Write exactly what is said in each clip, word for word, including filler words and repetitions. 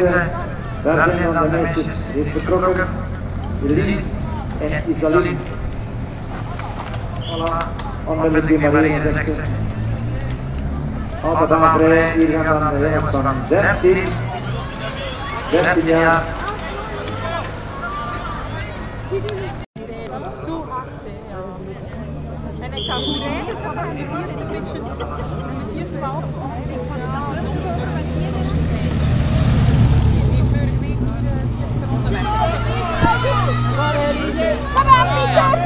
weten, daar zijn dan de meisjes heeft vertrokken. Elise en Isaline. Voilà, onmiddellijk die Marie zegt ze. Altijd aan vrij, hier gaan dan de jongens van dertien. dertien jaar. Zo hard, hè. Ja. En ik kan schrijven, zo dat het eerste beetje, het eerste half, ja, die vorige week de eerste ronde weg. Kom op, Pieter!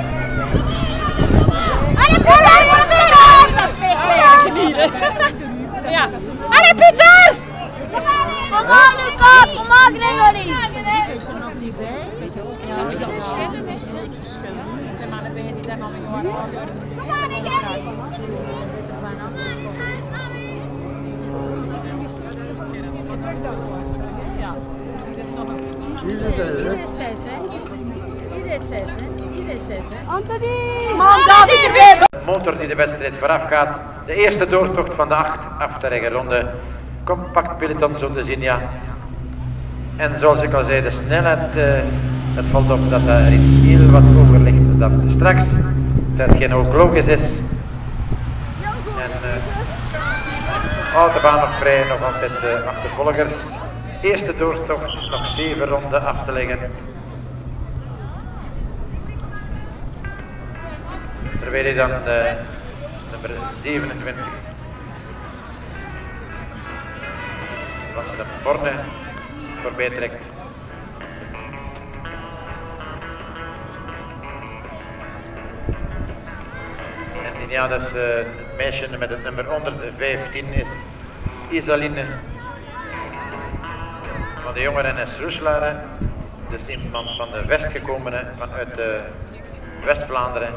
Ja. Allee, Pieter! Kom op, Luca! Kom op, Gregory! Het is er nog niet bij. Ja, die verschillen is groot verschil. Er zijn maar bij die daar al een jaar ouder zijn. Kom on, Gregory! Ja, dit is nog een beetje. Hier is zes, hè? Hier is zes, hè? Hier is zes, hè? Anthony! De motor die de wedstrijd vooraf gaat. De eerste doortocht van de acht af te leggen ronde. Compact peloton zo te zien, ja. En zoals ik al zei, de snelheid, uh, het valt op dat er iets heel wat hoger ligt dan straks. Dat hetgeen ook logisch is. En uh, autobaan nog vrij, nog altijd uh, achtervolgers. Eerste doortocht, nog zeven ronden af te leggen. Terwijl hij dan uh, nummer zevenentwintig van de Borne voorbij trekt. En ja, dat is uh, het meisje met het nummer honderdvijftien is Isaline van de jongeren is Roeslaar. Dus iemand van de West gekomen vanuit uh, West-Vlaanderen.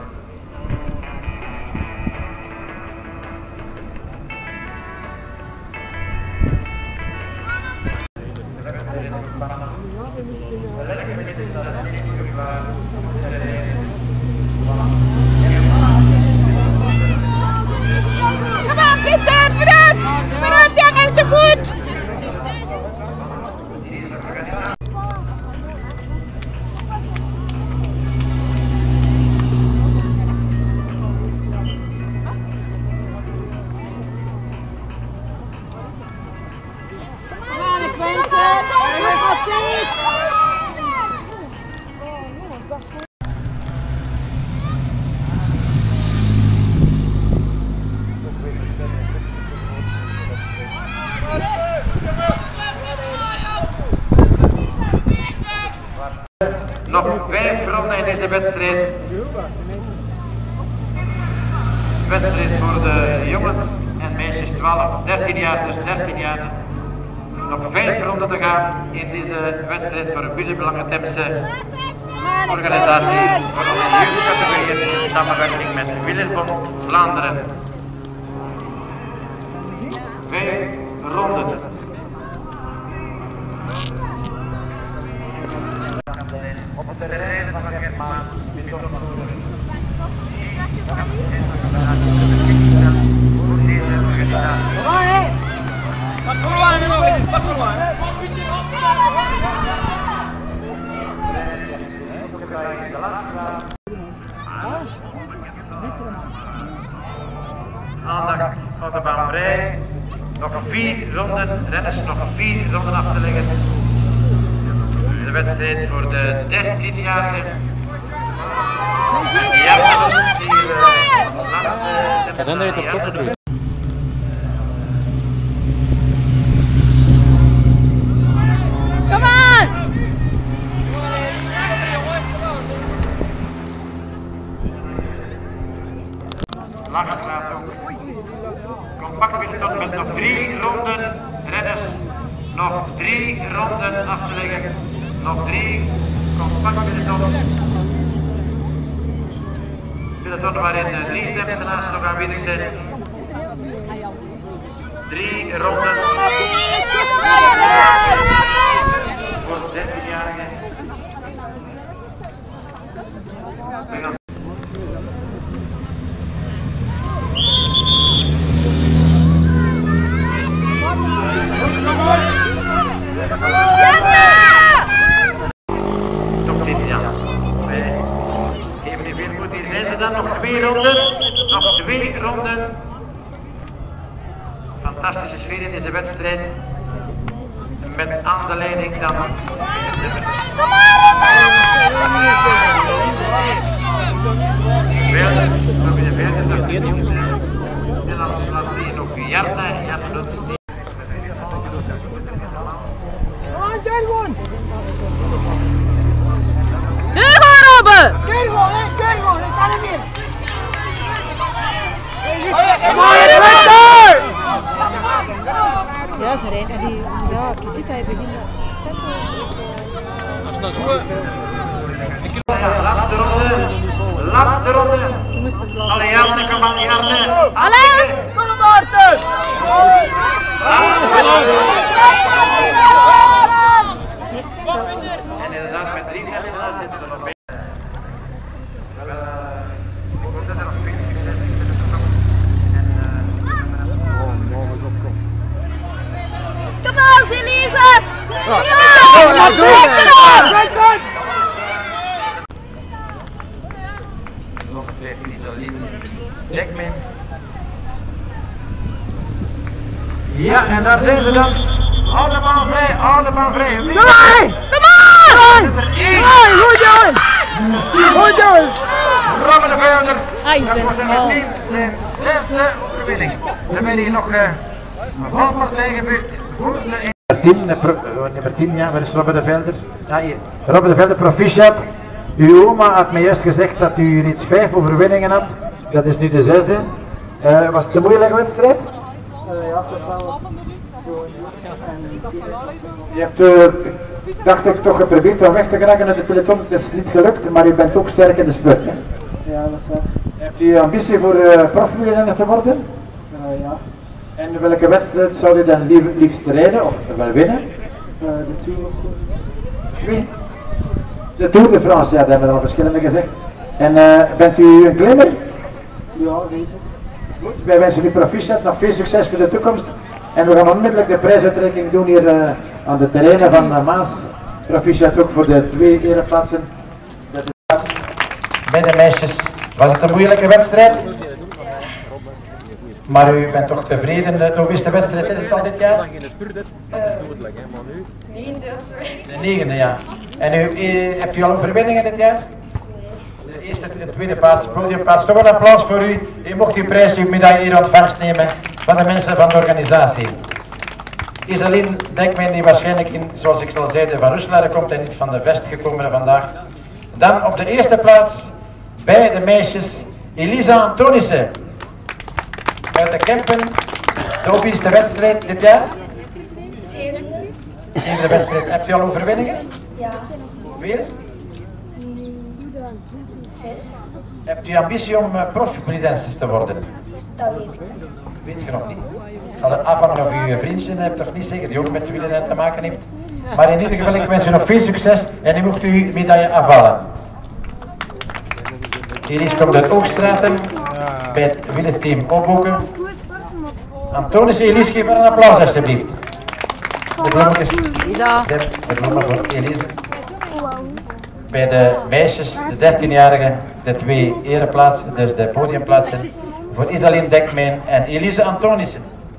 Kom op, Pieter! Vooruit! Vooruit, jongen, te goed! Nog vijf ronden in deze wedstrijd. Wedstrijd voor de jongens en meisjes twaalf, dertien jaar, dus dertien jaar. Nog vijf ronden te gaan in deze wedstrijd voor de Buurtbelangen Temse organisatie voor de jeugdcategorieën in samenwerking met Wielerbond Vlaanderen. Vijf ronden. Op het terrein van Gert Maas, betonmotoren. Voor deze organisatie. Pak keluar ini loh, pak keluar. Aandacht van de baan vrij. Nog vier ronden, renners nog vier ronden af te leggen. De wedstrijd voor de dertienjarigen. Ja, dat is hier langs de Render je het op kop doen? Kom aan! Langstraat ook. Compact peloton met nog drie ronden. Renners, nog drie ronden af te leggen. Nog drie compact peloton. Peloton waarin drie Temsenaars nog aanwezig zijn. Drie ronden. Voor dertienjarigen. Kom aan! fantastische sfeer in deze wedstrijd. Met aan de leiding dan Velder, Robin de Velder, en dan laat zien nog Jarne, Jarne doet het niet. Deur gewoon open! Kijk gewoon, hè, kijk gewoon, ik kan het niet. Ja, ze rijden die, ja, je ziet dat je begint. Als je dan zo... Laatste ronde, laatste ronde. Alle Jarne, kom aan Jarne. Allee! Kom maar, Maarten! En inderdaad met drie mensen zitten er nog bij. Ik hoop dat er nog veel succes is met de top. Kom aan, Elise! Nog vijftien Isolien Jackman. Ja, en daar zijn ze dan. Allemaal vrij, allemaal vrij. Kom maar! Kom maar! Goed jongen! Goed jongen! Robin de Velder. Hij is Dat er wordt er al. meteen zijn zesde overwinning. Dan ben hier nog uh, een valpartij gebeurd voor de tien, nummer tien, ja, waar is Robin de Velder? Ja, hier. Robin de Velder, proficiat. Uw oma had mij juist gezegd dat u reeds vijf overwinningen had. Dat is nu de zesde. Uh, was het een moeilijke wedstrijd? Uh, ja, toch wel. Zo, Je hebt, uh, dacht ik, toch geprobeerd om weg te geraken uit de peloton. Het is niet gelukt, maar u bent ook sterk in de spurt. Hè? ja, dat is waar. Hebt u ambitie voor uh, profwielrenner te worden? Uh, ja, En welke wedstrijd zou u dan lief, liefst rijden of wel winnen? uh, de Tour of zo. Twee. De Tour de France, ja, dat hebben we al verschillende gezegd. En uh, bent u een klimmer? Ja, redelijk. Goed, wij wensen u proficiat, nog veel succes voor de toekomst. En we gaan onmiddellijk de prijsuitreiking doen hier uh, aan de terreinen van uh, Maas. Proficiat ook voor de twee ereplaatsen. De plaats bij de meisjes. Was het een moeilijke wedstrijd? Maar u bent toch tevreden? De hoeveelste wedstrijd is het al dit jaar? De negende, ja. En u, u, hebt u al overwinningen dit jaar? De eerste en tweede plaats, podiumplaats. Toch een applaus voor u. U mocht uw prijs, uw medaille hier ontvangst nemen van de mensen van de organisatie. Isolien Dekman, die waarschijnlijk, in, zoals ik al zei, van Roeselare komt en niet van de Vest gekomen vandaag. Dan op de eerste plaats, bij de meisjes, Elisa Antonissen. Uit de Kempen, de hoeveelste wedstrijd dit jaar? Zevende wedstrijd. Hebt u al overwinningen? Ja. Hoeveel? Zes. Hebt u ambitie om uh, profpolidensis te worden? Dat weet ik. Weet je nog niet. Het zal er afhangen of u een vriendje hebt of niet zeker, die ook met wielrennen te maken heeft. Maar in ieder geval, ik wens u nog veel succes en u mocht uw medaille afhalen. Iris komt uit Oogstraten bij het wielerteam Opboken. Antonis, Elise, geef maar een applaus alsjeblieft. De bloemetjes. Zet de bloemen voor Elise. Bij de meisjes, de dertienjarigen, de twee ereplaatsen, dus de podiumplaatsen, voor Isolien Dekman en Elise Antonissen.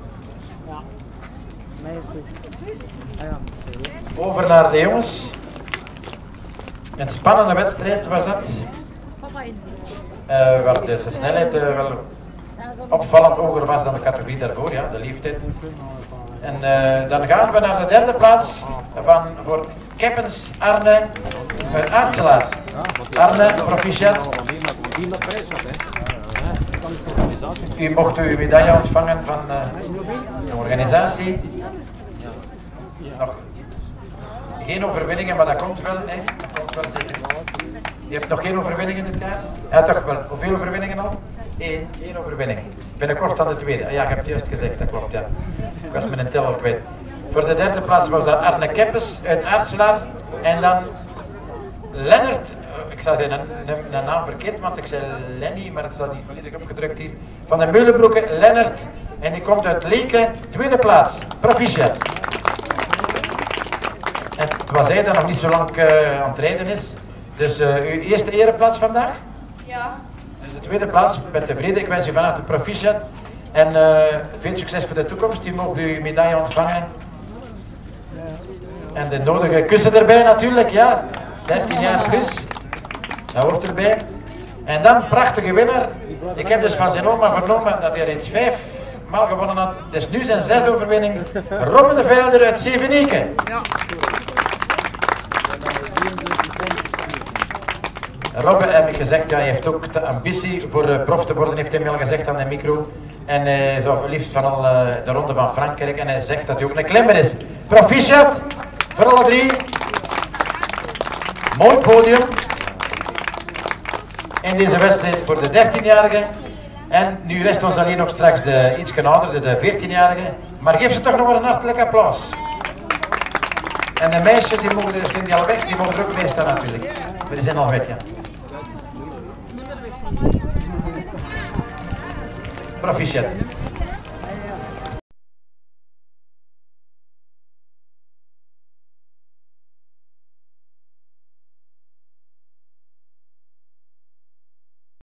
Over naar de jongens. Een spannende wedstrijd was dat. Uh, waar de snelheid uh, wel opvallend hoger was dan de categorie daarvoor, ja, de leeftijd. En uh, dan gaan we naar de derde plaats van voor Keppens Arne uit Aartselaar. Arne, proficiat. U mocht uw medaille ontvangen van uh, de organisatie. Nog geen overwinningen, maar dat komt wel, hè? Dat komt wel zeker. Je hebt nog geen overwinningen dit jaar? Ja, toch wel. Hoeveel overwinningen al? Eén, één overwinning. Binnenkort aan de tweede. Ah, ja, je hebt het juist gezegd, dat klopt, ja. Ik was met een tel op kwijt. Voor de derde plaats was dat Arne Keppes uit Aartselaar. En dan Lennart, ik zou zeggen een, een, een naam verkeerd, want ik zei Lenny, maar het staat niet volledig opgedrukt hier. Van de Meulenbroeken, Lennart. En die komt uit Leken, tweede plaats. Proficiat. En het was hij dat nog niet zo lang uh, aan het rijden is. Dus uh, uw eerste ereplaats vandaag? Ja. Dus de tweede plaats, ik ben tevreden, ik wens u vanaf de proficiat. En uh, veel succes voor de toekomst. U mogen uw medaille ontvangen. En de nodige kussen erbij natuurlijk, ja. dertien jaar plus. Dat hoort erbij. En dan prachtige winnaar. Ik heb dus van zijn oma vernomen dat hij reeds vijf maal gewonnen had. Het is nu zijn zesde overwinning. Robin de Velder uit Zevenieken. Robin heb ik gezegd, ja, hij heeft ook de ambitie voor uh, prof te worden, heeft hij mij al gezegd aan de micro. En hij uh, zou liefst van al uh, de ronde van Frankrijk en hij zegt dat hij ook een klimmer is. Proficiat voor alle drie. Mooi podium in deze wedstrijd voor de dertienjarigen. En nu rest ons alleen nog straks de iets oudere, de veertienjarigen. Maar geef ze toch nog maar een hartelijk applaus. En de meisjes die mogen, er zijn die al weg, die mogen er ook bij staan natuurlijk. Maar die zijn al weg, ja. Proficiat.